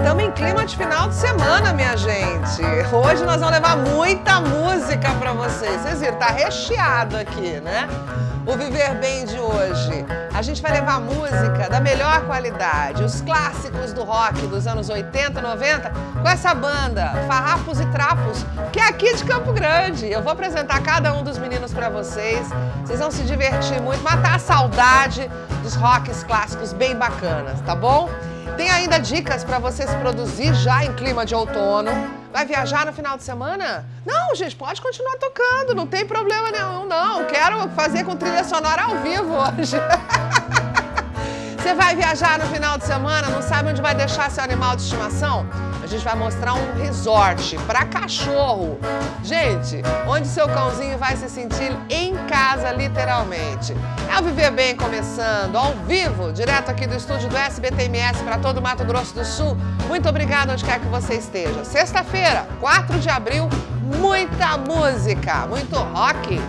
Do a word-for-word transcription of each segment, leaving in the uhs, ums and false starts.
estamos em clima de final de semana, minha gente. Hoje nós vamos levar muita música para vocês. Vocês viram, tá recheado aqui, né? O Viver Bem de hoje. A gente vai levar música da melhor qualidade, os clássicos do rock dos anos oitenta, noventa, com essa banda, Farrapos e Trapos, que é aqui de Campo Grande. Eu vou apresentar cada um dos meninos para vocês. Vocês vão se divertir muito, matar a saudade dos rocks clássicos bem bacanas, tá bom? Tem ainda dicas para você se produzir já em clima de outono. Vai viajar no final de semana? Não, gente, pode continuar tocando, não tem problema nenhum, não. Quero fazer com trilha sonora ao vivo hoje. Você vai viajar no final de semana, não sabe onde vai deixar seu animal de estimação? A gente vai mostrar um resort para cachorro. Gente, onde seu cãozinho vai se sentir em casa, literalmente. É o Viver Bem começando, ao vivo, direto aqui do estúdio do S B T M S para todo o Mato Grosso do Sul. Muito obrigada onde quer que você esteja. Sexta-feira, quatro de abril, muita música, muito rock.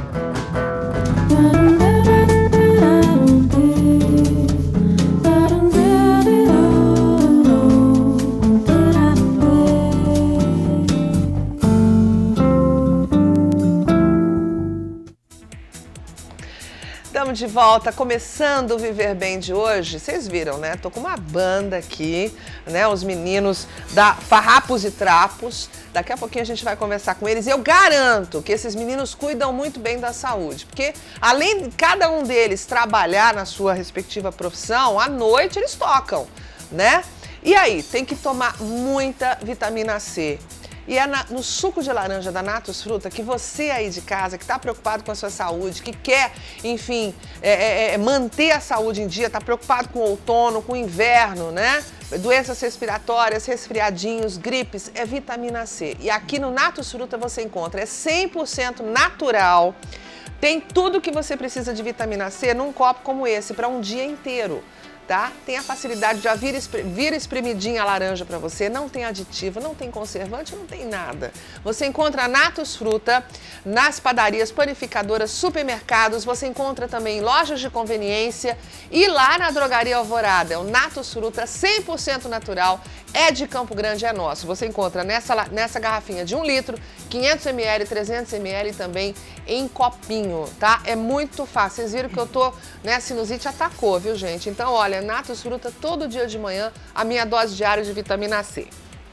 Estamos de volta, começando o Viver Bem de hoje. Vocês viram, né? Tô com uma banda aqui, né? Os meninos da Farrapos e Trapos. Daqui a pouquinho a gente vai conversar com eles. Eu garanto que esses meninos cuidam muito bem da saúde, porque além de cada um deles trabalhar na sua respectiva profissão, à noite eles tocam, né? E aí, tem que tomar muita vitamina C. E é na, no suco de laranja da Natus Fruta que você aí de casa, que está preocupado com a sua saúde, que quer, enfim, é, é, é, manter a saúde em dia, está preocupado com o outono, com o inverno, né? Doenças respiratórias, resfriadinhos, gripes, é vitamina C. E aqui no Natus Fruta você encontra, é cem por cento natural, tem tudo que você precisa de vitamina C num copo como esse, para um dia inteiro. Tá? Tem a facilidade de já vir, vir espremidinha a laranja para você, não tem aditivo, não tem conservante, não tem nada. Você encontra a Natus Fruta nas padarias, panificadoras, supermercados, você encontra também em lojas de conveniência e lá na Drogaria Alvorada. É o Natus Fruta cem por cento natural, é de Campo Grande, é nosso. Você encontra nessa, nessa garrafinha de um litro, quinhentos mililitros, trezentos mililitros e também em copinho, tá? É muito fácil. Vocês viram que eu tô, né, a sinusite atacou, viu, gente? Então, olha, Natus Fruta todo dia de manhã, a minha dose diária de vitamina C.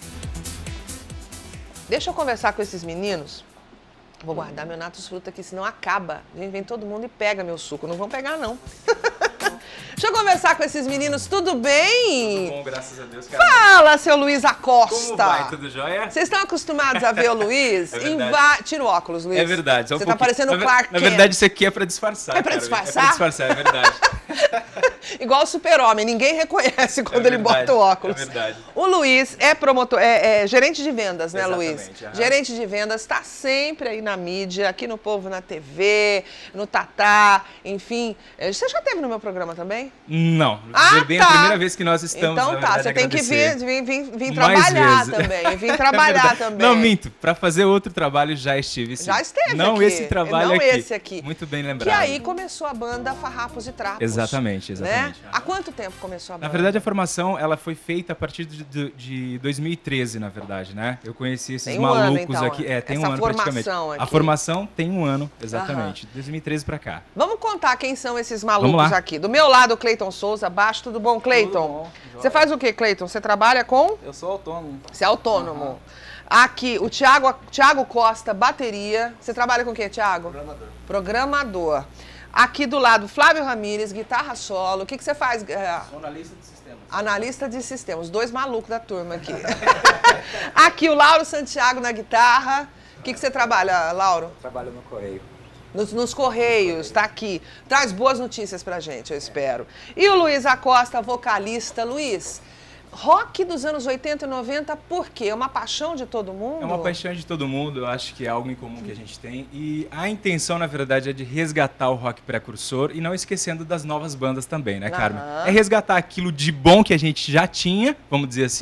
Deixa eu conversar com esses meninos. Vou guardar meu Natus Fruta aqui, senão acaba. Gente, vem todo mundo e pega meu suco. Não vão pegar, não. Deixa eu conversar com esses meninos, tudo bem? Tudo bom, graças a Deus. Cara. Fala, seu Luiz Acosta. Como vai? Tudo jóia? Vocês estão acostumados a ver o Luiz? É verdade. Va... Tira o óculos, Luiz. É verdade. Você um tá pouquinho... parecendo o Clark Kent. Na verdade, isso aqui é pra disfarçar. É pra cara. disfarçar? É pra disfarçar, é verdade. Igual o Super-Homem, ninguém reconhece quando é ele verdade, bota o óculos. É verdade. O Luiz é promotor, é, é gerente de vendas, né, Exatamente, Luiz? aham. Gerente de vendas, está sempre aí na mídia, aqui no Povo na T V, no Tatá, enfim. Você já esteve no meu programa também? Não. Ah, bem tá. a primeira vez que nós estamos. Então na tá, verdade, você tem que agradecer. vir, vir, vir, vir Mais trabalhar vezes. também, vir trabalhar É também. Não, minto. Para fazer outro trabalho já estive, sim. Já esteve Não aqui. esse trabalho Não aqui. esse aqui. Muito bem lembrado. Que aí começou a banda Farrapos e Trapos. Exatamente, exatamente. Né? Há quanto tempo começou a banda? Na verdade, a formação ela foi feita a partir de, de, de dois mil e treze, na verdade, né? Eu conheci esses tem um malucos ano, então, aqui. É, tem essa um ano praticamente. Aqui. A formação tem um ano, exatamente. Aham. dois mil e treze pra cá. Vamos contar quem são esses malucos aqui. Do meu lado, o Cleiton Souza, abaixo, tudo bom, Cleiton? Tudo bom. Você faz o quê, Cleiton? Você trabalha com? Eu sou autônomo. Você é autônomo. Uhum. Aqui, o Thiago, Thiago Costa, bateria. Você trabalha com o quê, Thiago? Programador. Programador. Aqui do lado, Flávio Ramírez, guitarra solo. O que, que você faz? Sou analista de sistemas. Analista de sistemas. Dois malucos da turma aqui. Aqui, o Lauro Santiago na guitarra. O que, que você trabalha, Lauro? Trabalho no Correio. Nos, nos Correios, tá aqui. Traz boas notícias pra gente, eu espero. E o Luiz Acosta, vocalista. Luiz, rock dos anos oitenta e noventa, por quê? É uma paixão de todo mundo? É uma paixão de todo mundo, eu acho que é algo em comum que a gente tem. E a intenção, na verdade, é de resgatar o rock precursor e não esquecendo das novas bandas também, né, Carmen? Aham. É resgatar aquilo de bom que a gente já tinha, vamos dizer assim, para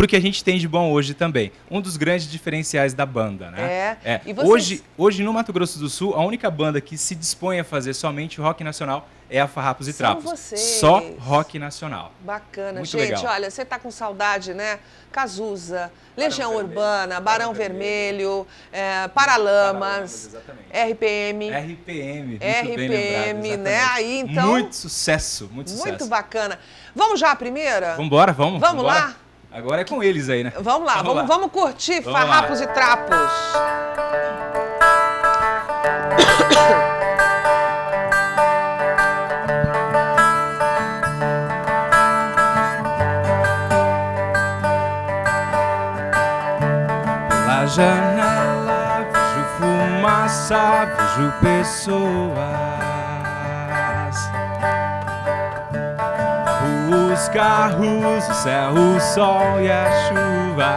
pro que a gente tem de bom hoje também. Um dos grandes diferenciais da banda, né? É. é. E vocês... hoje, hoje, no Mato Grosso do Sul, a única banda que se dispõe a fazer somente rock nacional é a Farrapos e São Trapos. vocês. Só rock nacional. Bacana. Muito Gente, legal. olha, você tá com saudade, né? Cazuza, Legião Barão Urbana, Vermelho, Barão Barão Vermelho, é, Paralamas, Paralamas, exatamente. R P M. R P M, muito R P M, bem lembrado, né? exatamente. Aí, então... Muito sucesso, muito sucesso. Muito bacana. Vamos já a primeira? Vambora, vamos. Vamos vambora. lá? Agora é com eles aí, né? Vamos lá, vamos, lá. vamos curtir Vamos Farrapos lá. e Trapos. Pela janela vejo fumaça, vejo pessoas. Os carros, o céu, o sol e a chuva.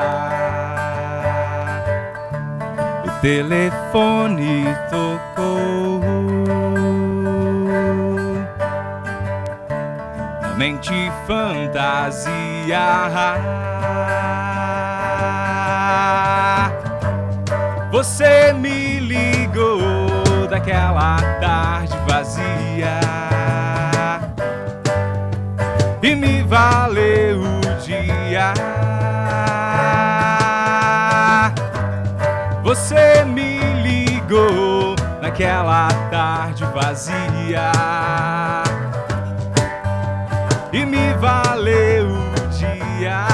O telefone tocou. A mente fantasia. Você me ligou daquela tarde vazia e me valeu o dia. Você me ligou naquela tarde vazia e me valeu o dia.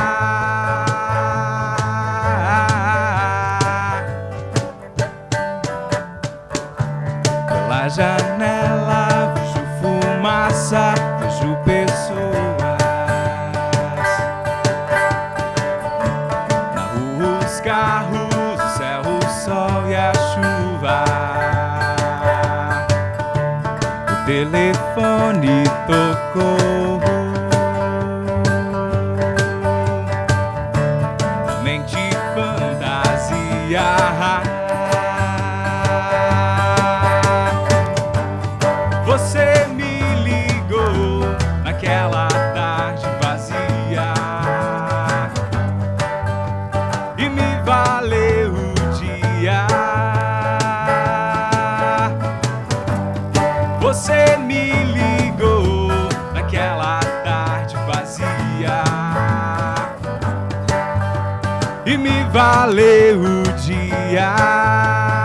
Pela janela vejo fumaça, vejo pessoas. Na rua os carros, o céu, o sol e a chuva. O telefone tocou. A mente fantasia. Você me ligou naquela tarde vazia e me valeu o dia. Você me ligou naquela tarde vazia e me valeu o dia.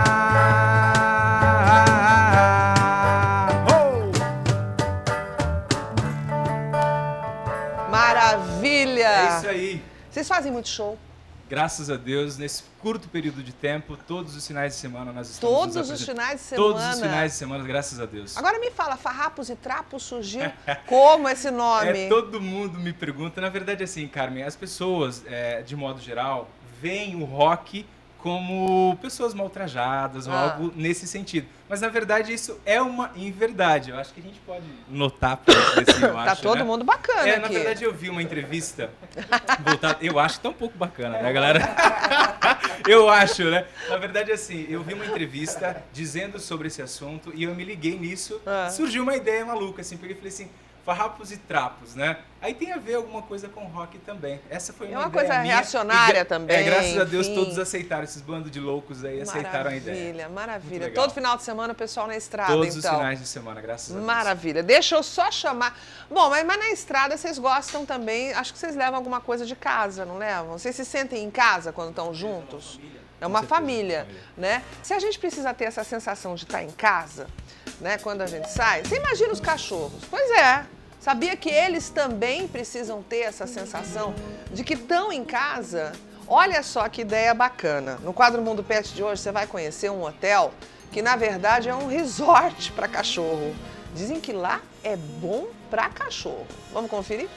Maravilha! É isso aí. Vocês fazem muito show? Graças a Deus, nesse curto período de tempo, todos os finais de semana nós estamos Todos nos os apresentando. finais de semana? Todos os finais de semana, graças a Deus. Agora me fala, Farrapos e Trapos surgiu como esse nome? É, todo mundo me pergunta, na verdade assim, Carmen, as pessoas, é, de modo geral, veem o rock como pessoas mal trajadas ou Ah. algo nesse sentido. Mas na verdade isso é uma inverdade. Eu acho que a gente pode notar por assim, eu Tá acho, todo né? mundo bacana É, aqui. na verdade eu vi uma entrevista voltada, eu acho tão pouco bacana, né, galera? Eu acho, né? Na verdade, assim, eu vi uma entrevista dizendo sobre esse assunto e eu me liguei nisso, Ah. surgiu uma ideia maluca, assim, peguei e falei assim, Farrapos e Trapos, né? Aí tem a ver alguma coisa com rock também. Essa foi uma, É uma ideia coisa minha. reacionária E gra- também, É, graças a Deus enfim. todos aceitaram, esses bandos de loucos aí aceitaram a ideia. Maravilha, maravilha. legal. Todo final de semana o pessoal na estrada, Todos então. os finais de semana, graças a Deus. Maravilha. Deixa eu só chamar. Bom, mas, mas na estrada vocês gostam também. Acho que vocês levam alguma coisa de casa, não levam? Vocês se sentem em casa quando estão juntos? É uma certeza, família, família. né? Se a gente precisa ter essa sensação de estar em casa, né? Quando a gente sai, você imagina os cachorros. Pois é. Sabia que eles também precisam ter essa sensação de que estão em casa? Olha só que ideia bacana. No quadro Mundo Pet de hoje você vai conhecer um hotel que na verdade é um resort para cachorro. Dizem que lá é bom para cachorro. Vamos conferir?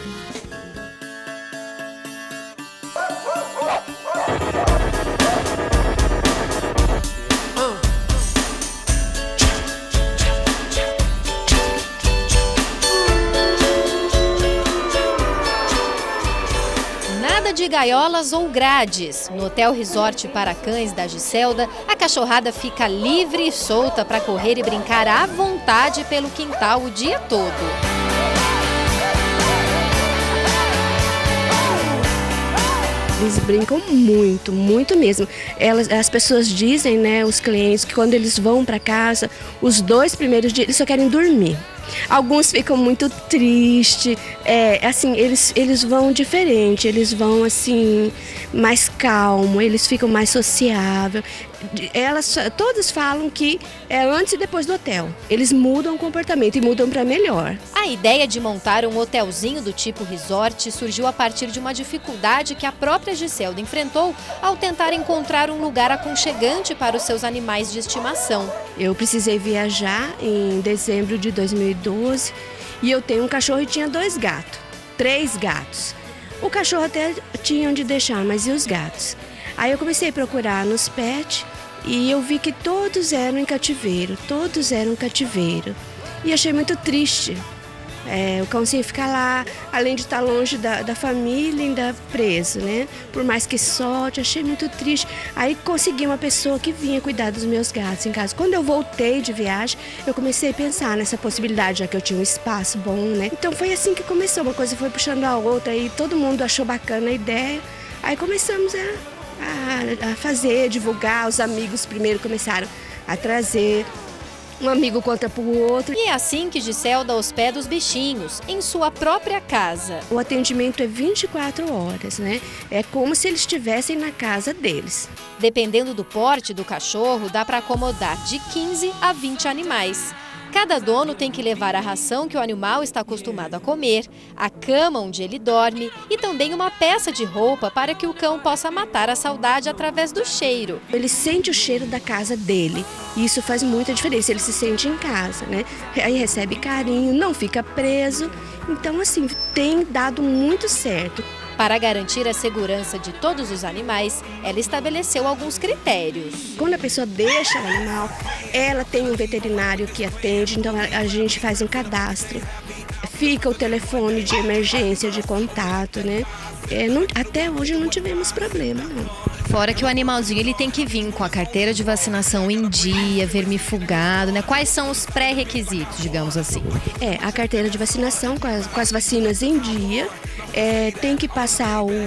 Nada de gaiolas ou grades. No Hotel Resort para Cães da Giselda, a cachorrada fica livre e solta para correr e brincar à vontade pelo quintal o dia todo. Eles brincam muito, muito mesmo. Elas, as pessoas dizem, né, os clientes, que quando eles vão para casa, os dois primeiros dias, eles só querem dormir. Alguns ficam muito tristes, é, assim, eles, eles vão diferente, eles vão assim, mais calmo, eles ficam mais sociáveis. Elas, todas falam que é antes e depois do hotel. Eles mudam o comportamento e mudam para melhor. A ideia de montar um hotelzinho do tipo resort surgiu a partir de uma dificuldade que a própria Giselda enfrentou ao tentar encontrar um lugar aconchegante para os seus animais de estimação. Eu precisei viajar em dezembro de dois mil e doze e eu tenho um cachorro e tinha dois gatos, três gatos. O cachorro até tinha onde deixar, mas e os gatos? Aí eu comecei a procurar nos pets e eu vi que todos eram em cativeiro, todos eram cativeiro. E achei muito triste. É, o cãozinho ficar lá, além de estar longe da, da família, ainda preso, né? Por mais que solte, achei muito triste. Aí consegui uma pessoa que vinha cuidar dos meus gatos em casa. Quando eu voltei de viagem, eu comecei a pensar nessa possibilidade, já que eu tinha um espaço bom, né? Então foi assim que começou, uma coisa foi puxando a outra e todo mundo achou bacana a ideia. Aí começamos a... A, a fazer, divulgar, os amigos primeiro começaram a trazer, um amigo conta para o outro. E é assim que Giselda hospeda os bichinhos, em sua própria casa. O atendimento é vinte e quatro horas, né? É como se eles estivessem na casa deles. Dependendo do porte do cachorro, dá para acomodar de quinze a vinte animais. Cada dono tem que levar a ração que o animal está acostumado a comer, a cama onde ele dorme e também uma peça de roupa para que o cão possa matar a saudade através do cheiro. Ele sente o cheiro da casa dele e isso faz muita diferença, ele se sente em casa, né? Aí recebe carinho, não fica preso, então assim, tem dado muito certo. Para garantir a segurança de todos os animais, ela estabeleceu alguns critérios. Quando a pessoa deixa o animal, ela tem um veterinário que atende, então a gente faz um cadastro. Fica o telefone de emergência, de contato, né? É, não, até hoje não tivemos problema, não. Fora que o animalzinho ele tem que vir com a carteira de vacinação em dia, vermifugado, né? Quais são os pré-requisitos, digamos assim? É, a carteira de vacinação com as, com as vacinas em dia, é, tem que passar o,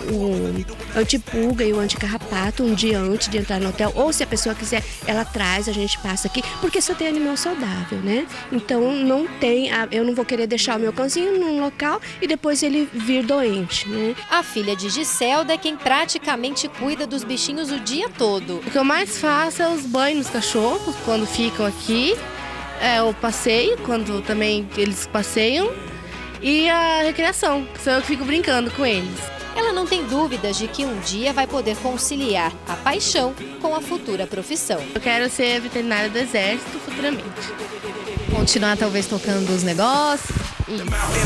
o antipulga e o anticarrapato um dia antes de entrar no hotel, ou se a pessoa quiser, ela traz, a gente passa aqui, porque só tem animal saudável, né? Então não tem, eu não vou querer deixar o meu cãozinho num local e depois ele vir doente, né? A filha de Giselda é quem praticamente cuida dos bichinhos o dia todo. O que eu mais faço é os banhos nos cachorros, quando ficam aqui, é o passeio, quando também eles passeiam, e a recreação, que sou eu que fico brincando com eles. Ela não tem dúvidas de que um dia vai poder conciliar a paixão com a futura profissão. Eu quero ser veterinária do Exército futuramente. Continuar talvez tocando os negócios. Isso.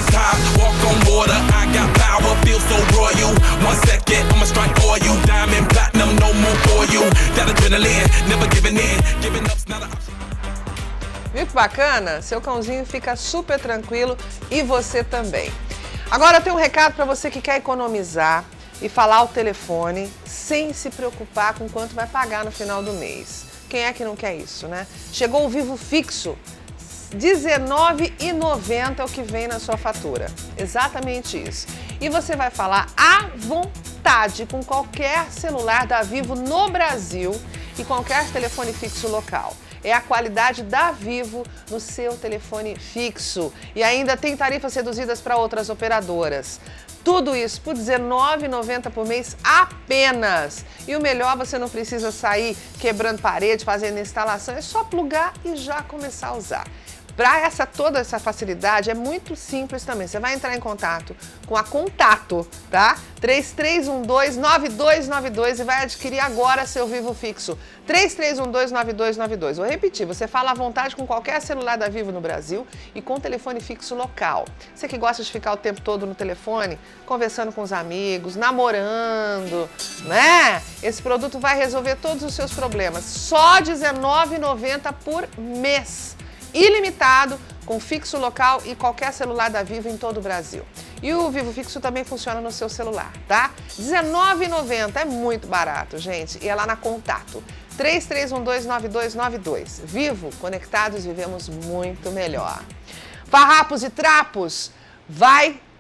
Viu que bacana? Seu cãozinho fica super tranquilo e você também. Agora eu tenho um recado para você que quer economizar e falar o telefone sem se preocupar com quanto vai pagar no final do mês. Quem é que não quer isso, né? Chegou o Vivo Fixo. dezenove reais e noventa centavos é o que vem na sua fatura. Exatamente isso. E você vai falar à vontade com qualquer celular da Vivo no Brasil e qualquer telefone fixo local. É a qualidade da Vivo no seu telefone fixo. E ainda tem tarifas reduzidas para outras operadoras. Tudo isso por dezenove reais e noventa centavos por mês apenas. E o melhor, você não precisa sair quebrando parede, fazendo instalação, é só plugar e já começar a usar. Para essa, toda essa facilidade, é muito simples também. Você vai entrar em contato com a Contato, tá? três três um dois, nove dois nove dois e vai adquirir agora seu Vivo Fixo. três três um dois, nove dois nove dois. Vou repetir, você fala à vontade com qualquer celular da Vivo no Brasil e com telefone fixo local. Você que gosta de ficar o tempo todo no telefone, conversando com os amigos, namorando, né? Esse produto vai resolver todos os seus problemas. Só dezenove reais e noventa centavos por mês. Ilimitado, com fixo local e qualquer celular da Vivo em todo o Brasil. E o Vivo Fixo também funciona no seu celular, tá? dezenove reais e noventa centavos, é muito barato, gente. E é lá na Contato. três três um dois, nove dois nove dois. Vivo, conectados, vivemos muito melhor. Farrapos e trapos, vai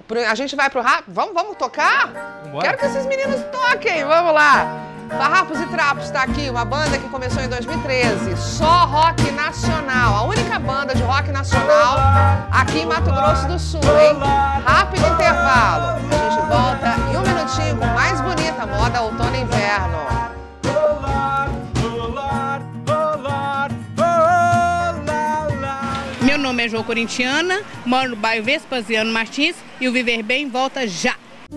A gente vai pro rap? Vamos, vamos tocar? Vambora. Quero que esses meninos toquem, vamos lá. Farrapos e Trapos tá aqui, uma banda que começou em dois mil e treze, só rock nacional, a única banda de rock nacional aqui em Mato Grosso do Sul, hein? Rápido intervalo, a gente volta em um minutinho com mais bonita moda outono e inverno. Meu nome é João Corintiana, moro no bairro Vespasiano Martins e o Viver Bem volta já.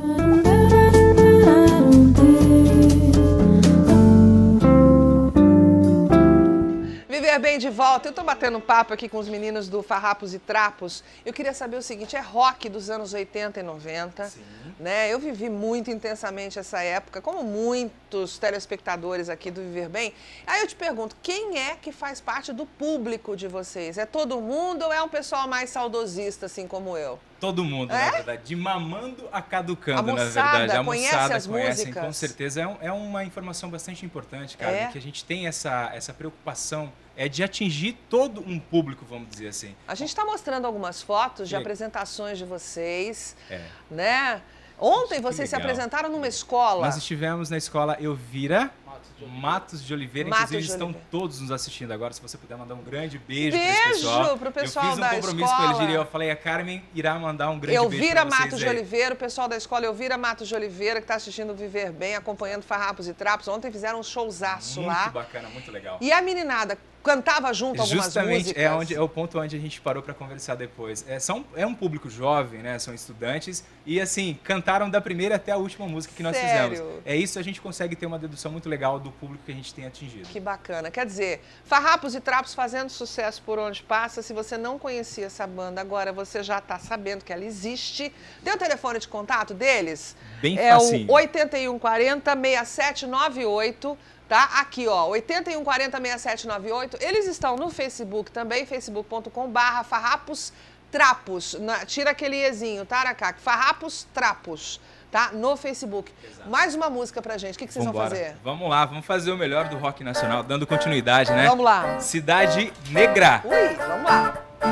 Viver Bem de volta. Eu tô batendo papo aqui com os meninos do Farrapos e Trapos. Eu queria saber o seguinte, é rock dos anos oitenta e noventa, Sim. né? Eu vivi muito intensamente essa época, como muitos telespectadores aqui do Viver Bem. Aí eu te pergunto, quem é que faz parte do público de vocês? É todo mundo ou é um pessoal mais saudosista, assim como eu? Todo mundo, é? na verdade. De mamando a caducando, a moçada, na verdade. A conhece moçada as conhecem, músicas? Com certeza. É, um, é uma informação bastante importante, cara. É? Que a gente tem essa, essa preocupação é de atingir todo um público, vamos dizer assim. A gente está mostrando algumas fotos de e... apresentações de vocês, é. né? Ontem que vocês legal. se apresentaram numa escola. Nós estivemos na escola Elvira Matos de Oliveira, Matos inclusive de estão Oliveira. todos nos assistindo agora. Se você puder mandar um grande beijo, beijo para esse pessoal. pro pessoal eu fiz um da compromisso escola. com eles, eu falei, a Carmen irá mandar um grande beijo Elvira para vocês Matos de aí. Oliveira, o pessoal da escola Elvira Matos de Oliveira, que está assistindo o Viver Bem, acompanhando Farrapos e Trapos. Ontem fizeram um showzaço muito lá. Muito bacana, muito legal. E a meninada cantava junto algumas Justamente músicas? é, onde, é o ponto onde a gente parou para conversar depois. É, são, é um público jovem, né? São estudantes e, assim, cantaram da primeira até a última música que nós Sério? fizemos. É isso, a gente consegue ter uma dedução muito legal do público que a gente tem atingido. Que bacana. Quer dizer, Farrapos e Trapos fazendo sucesso por onde passa. Se você não conhecia essa banda, agora você já está sabendo que ela existe. Tem o telefone de contato deles? Bem é facinho. É o oito um quatro zero, seis sete nove oito. Tá? Aqui, ó, oito um quatro zero, seis sete nove oito. Eles estão no Facebook também, facebook ponto com barra Farrapos Trapos. Na, tira aquele ezinho, tá, Aracaque? Farrapos Trapos, tá? No Facebook. Exato. Mais uma música pra gente. O que, que vocês Vambora. vão fazer? Vamos lá, vamos fazer o melhor do rock nacional, dando continuidade, né? Vamos lá. Cidade Negra. Ui, vamos lá.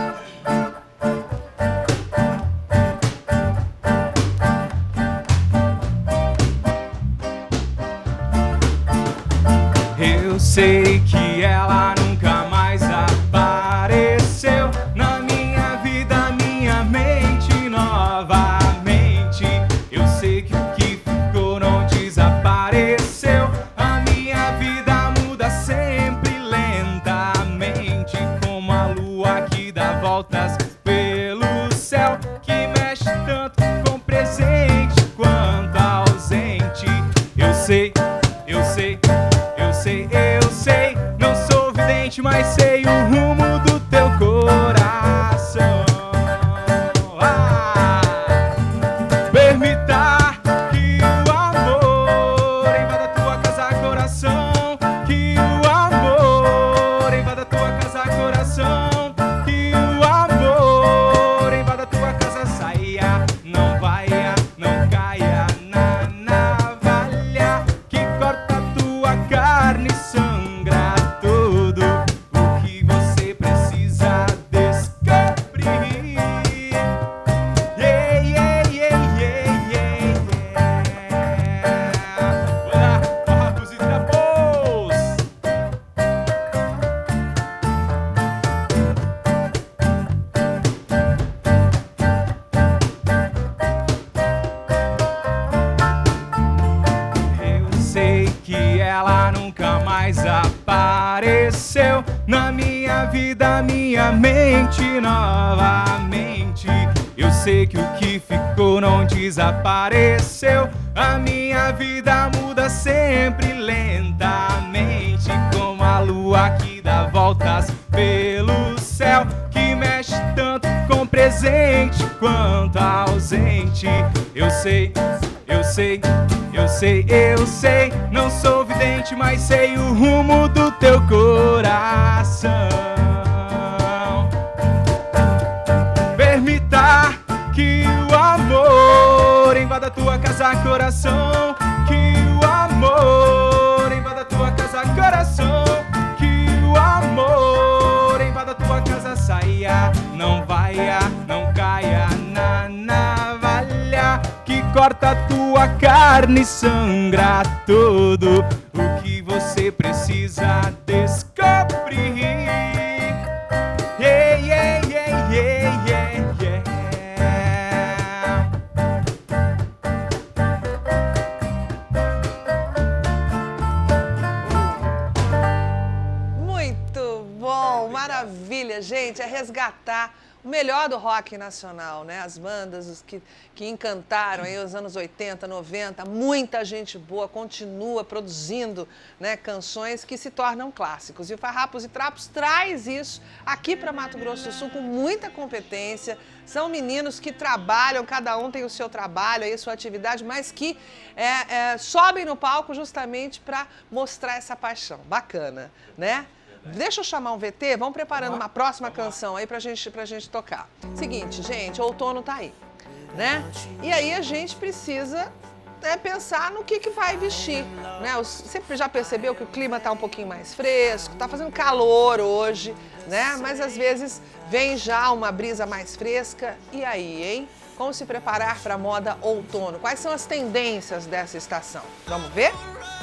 Eu sei que ela nunca mais apareceu na minha vida, minha mente novamente. Eu sei que o que ficou não desapareceu. A minha vida muda sempre lentamente, como a lua que dá voltas pelo céu, que mexe tanto com presente quanto ausente. Eu sei, eu sei. Eu sei, não sou vidente, mas sei o rumo do teu coração. Ah, permita que o amor invada tua casa, coração. Que o amor invada tua casa, coração. Que o amor invada tua casa, saia, não vaia, não caia na navalha que corta tua carne. Sangra tudo o que você precisa descobrir. Yeah, yeah, yeah, yeah, yeah, yeah. Olá, Farrapos e Trapos. Eu sei que ela nunca mais apareceu na minha vida, minha mente novamente. Eu sei que o que ficou não desapareceu. A minha vida muda sempre lentamente, como a lua que dá voltas pelo céu, que mexe tanto com presente quanto ausente. Eu sei, eu sei, eu sei, eu sei, não sou vidente, mas sei o rumo do teu coração. Permita que o amor invada tua casa, coração. Que o amor invada tua casa, coração. Que o amor invada tua casa, saia, não vaia, não caia na navalha corta tua carne, sangra tudo o que você precisa descobrir. Yeah, yeah, yeah, yeah, yeah, yeah. Muito bom, maravilha, gente, é resgatar o melhor do rock nacional, né? As bandas os que, que encantaram aí os anos oitenta, noventa, muita gente boa continua produzindo, né, canções que se tornam clássicos. E o Farrapos e Trapos traz isso aqui para Mato Grosso do Sul com muita competência. São meninos que trabalham, cada um tem o seu trabalho, aí, sua atividade, mas que é, é, sobem no palco justamente para mostrar essa paixão. Bacana, né? Deixa eu chamar um V T, vamos preparando uma próxima canção aí pra gente, pra gente tocar. Seguinte, gente, outono tá aí, né? E aí a gente precisa é, pensar no que, que vai vestir, né? Você já percebeu que o clima tá um pouquinho mais fresco, tá fazendo calor hoje, né? Mas às vezes vem já uma brisa mais fresca. E aí, hein? Como se preparar para a moda outono? Quais são as tendências dessa estação? Vamos ver?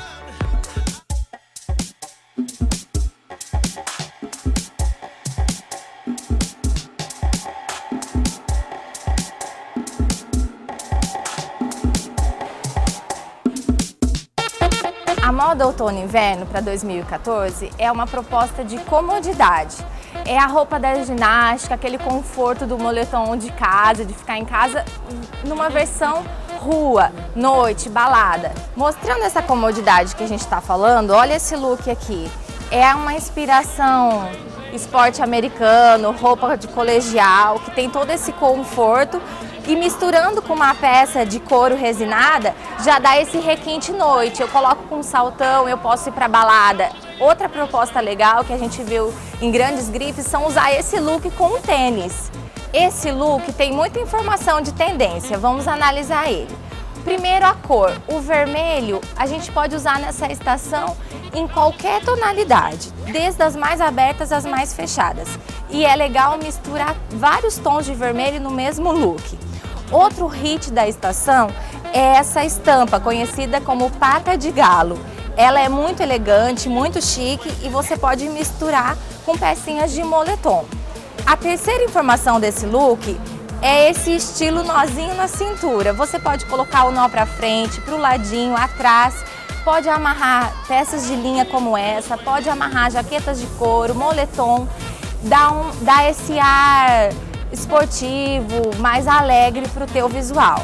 A moda outono e inverno para dois mil e quatorze é uma proposta de comodidade. É a roupa da ginástica, aquele conforto do moletom de casa, de ficar em casa numa versão rua, noite, balada. Mostrando essa comodidade que a gente está falando, olha esse look aqui. É uma inspiração esporte americano, roupa de colegial, que tem todo esse conforto. E misturando com uma peça de couro resinada, já dá esse requinte noite. Eu coloco com um saltão, eu posso ir para balada. Outra proposta legal que a gente viu em grandes grifes são usar esse look com um tênis. Esse look tem muita informação de tendência, vamos analisar ele. Primeiro, a cor. O vermelho a gente pode usar nessa estação em qualquer tonalidade, desde as mais abertas às mais fechadas. E é legal misturar vários tons de vermelho no mesmo look. Outro hit da estação é essa estampa, conhecida como pata de galo. Ela é muito elegante, muito chique e você pode misturar com pecinhas de moletom. A terceira informação desse look é esse estilo nozinho na cintura. Você pode colocar o nó para frente, para o ladinho, atrás. Pode amarrar peças de linha como essa, pode amarrar jaquetas de couro, moletom. Dá, um, dá esse ar esportivo, mais alegre para o teu visual.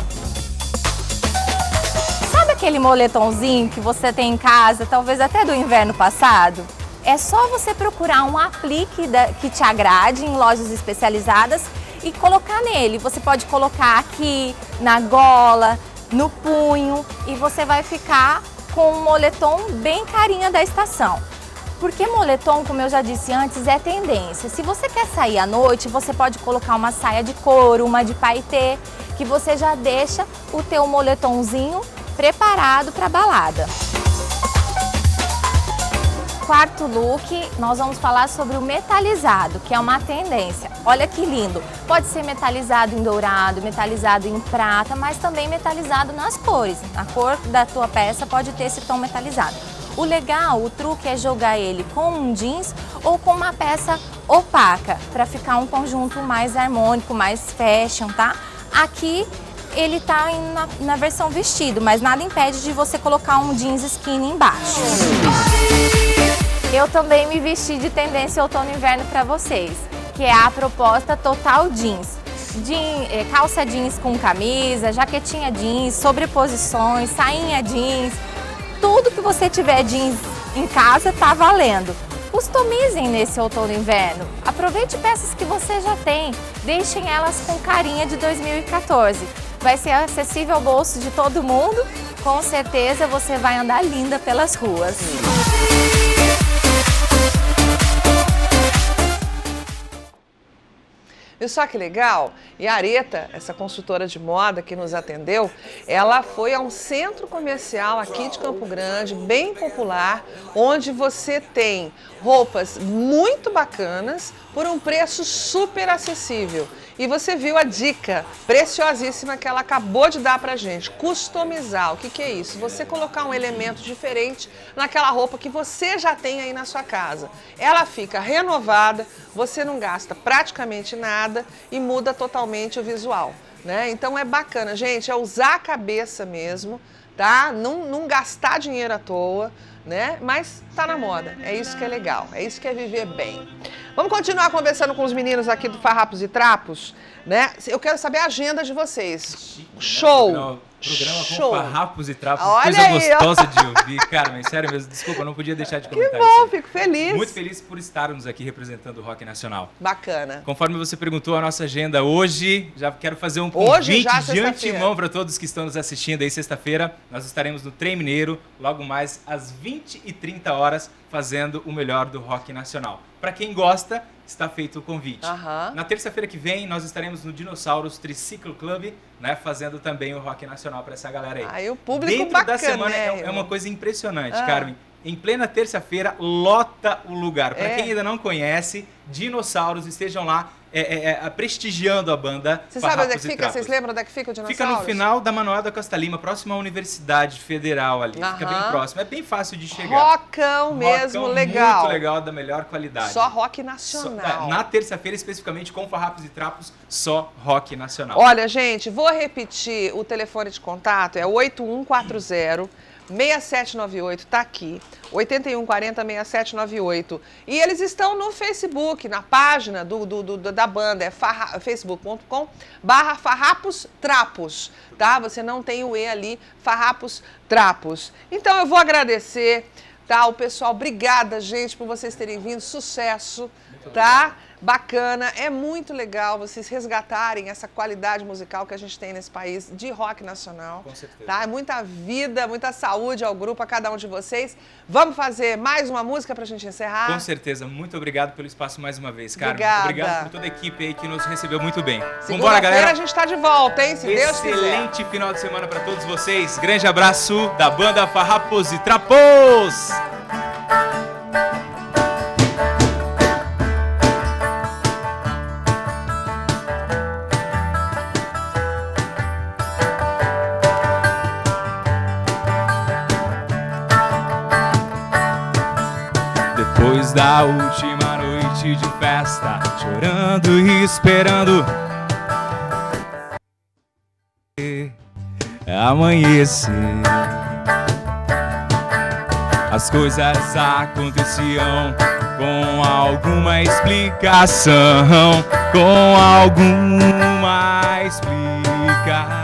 Sabe aquele moletomzinho que você tem em casa, talvez até do inverno passado? É só você procurar um aplique da, que te agrade em lojas especializadas e colocar nele. Você pode colocar aqui, na gola, no punho e você vai ficar com um moletom bem carinha da estação. Porque moletom, como eu já disse antes, é tendência. Se você quer sair à noite, você pode colocar uma saia de couro, uma de paetê, que você já deixa o teu moletomzinho preparado para balada. Quarto look, nós vamos falar sobre o metalizado, que é uma tendência. Olha que lindo! Pode ser metalizado em dourado, metalizado em prata, mas também metalizado nas cores. A cor da tua peça pode ter esse tom metalizado. O legal, o truque é jogar ele com um jeans ou com uma peça opaca, para ficar um conjunto mais harmônico, mais fashion, tá? Aqui ele tá na, na versão vestido, mas nada impede de você colocar um jeans skinny embaixo. Eu também me vesti de tendência outono e inverno para vocês, que é a proposta Total Jeans. Jean, calça jeans com camisa, jaquetinha jeans, sobreposições, sainha jeans. Tudo que você tiver jeans em casa tá valendo. Customizem nesse outono e inverno. Aproveite peças que você já tem. Deixem elas com carinha de dois mil e quatorze. Vai ser acessível ao bolso de todo mundo. Com certeza você vai andar linda pelas ruas. Viu só que legal? E a Areta, essa consultora de moda que nos atendeu, ela foi a um centro comercial aqui de Campo Grande, bem popular, onde você tem roupas muito bacanas por um preço super acessível. E você viu a dica preciosíssima que ela acabou de dar pra gente. Customizar. O que que é isso? Você colocar um elemento diferente naquela roupa que você já tem aí na sua casa. Ela fica renovada, você não gasta praticamente nada e muda totalmente o visual, né? Então é bacana, gente, é usar a cabeça mesmo, tá? Não, não gastar dinheiro à toa, né? Mas tá na moda. É isso que é legal. É isso que é viver bem. Vamos continuar conversando com os meninos aqui do Farrapos e Trapos, né? Eu quero saber a agenda de vocês. Show! Programa, programa Show. com Farrapos e Trapos, Olha coisa aí, gostosa ó. de ouvir. Cara, mas sério mesmo, desculpa, eu não podia deixar de comentar Que bom, isso. fico feliz. Muito feliz por estarmos aqui representando o rock nacional. Bacana. Conforme você perguntou a nossa agenda hoje, já quero fazer um Hoje, convite já, de sexta-feira. antemão para todos que estão nos assistindo aí sexta-feira. Nós estaremos no Trem Mineiro, logo mais às vinte e trinta horas, fazendo o melhor do rock nacional. Para quem gosta, está feito o convite. Aham. Na terça-feira que vem, nós estaremos no Dinossauros Triciclo Club, né, fazendo também o rock nacional para essa galera aí. Aí o público Dentro bacana, da semana é, né? é uma coisa impressionante, Ah. Carmen. Em plena terça-feira, lota o lugar. Para É. quem ainda não conhece, Dinossauros, estejam lá é, é, é, prestigiando a banda. Você sabe onde é Farrapos que e fica? Trapos. Vocês lembram onde é que fica o Dinossauros? Fica no final da Manuel da Costa Lima, próximo à Universidade Federal ali. Fica Aham. bem próximo. É bem fácil de chegar. Rockão mesmo, Rockão legal. Muito legal, da melhor qualidade. Só rock Só- nacional. é, na terça-feira, especificamente, com Farrapos e Trapos, só rock nacional. Olha, gente, vou repetir o telefone de contato, é oito um quatro zero, seis sete nove oito, tá aqui, oito um quatro zero, seis sete nove oito. E eles estão no Facebook, na página do, do, do- da banda, é facebook ponto com barra Farrapos Trapos, tá? Você não tem o E ali, Farrapos Trapos. Então eu vou agradecer, tá? O pessoal, obrigada, gente, por vocês terem vindo, sucesso, tá? Bacana, é muito legal vocês resgatarem essa qualidade musical que a gente tem nesse país de rock nacional. Com certeza. Tá? É muita vida, muita saúde ao grupo, a cada um de vocês. Vamos fazer mais uma música pra gente encerrar? Com certeza. Muito obrigado pelo espaço mais uma vez, Carmen. Obrigada. Obrigado por toda a equipe aí que nos recebeu muito bem. Vambora, Segunda-feira galera. a gente tá de volta, hein? Se Deus quiser. Excelente final de semana para todos vocês. Grande abraço da banda Farrapos e Trapos. Depois da última noite de festa, chorando e esperando amanhecer, as coisas aconteciam com alguma explicação, com alguma explicação.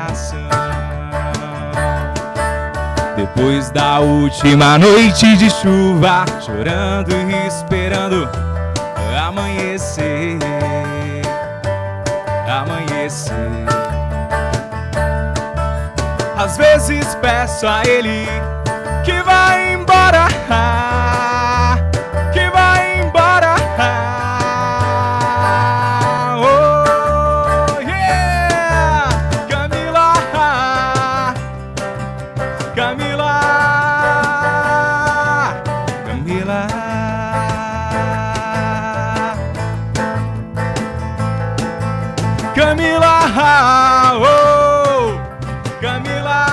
Depois da última noite de chuva, chorando e esperando amanhecer, amanhecer. Às vezes peço a ele que vai embora, que vai embora. Oh, yeah! Camila, Camila, Camila. Camila, oh, Camila,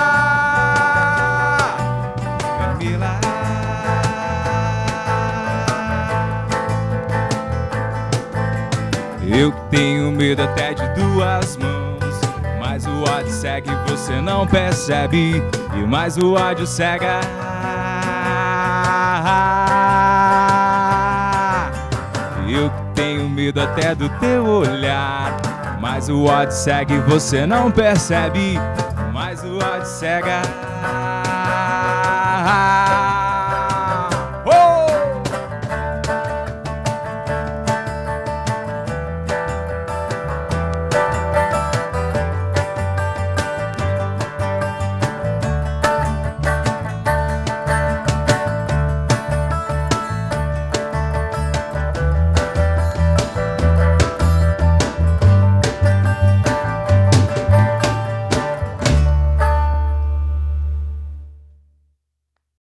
Camila. Eu que tenho medo até de duas mãos, mas o ódio cega e você não percebe, e mais o ódio cega. Eu que tenho medo até do teu olhar, mas o ódio cega e você não percebe, mas o ódio cega.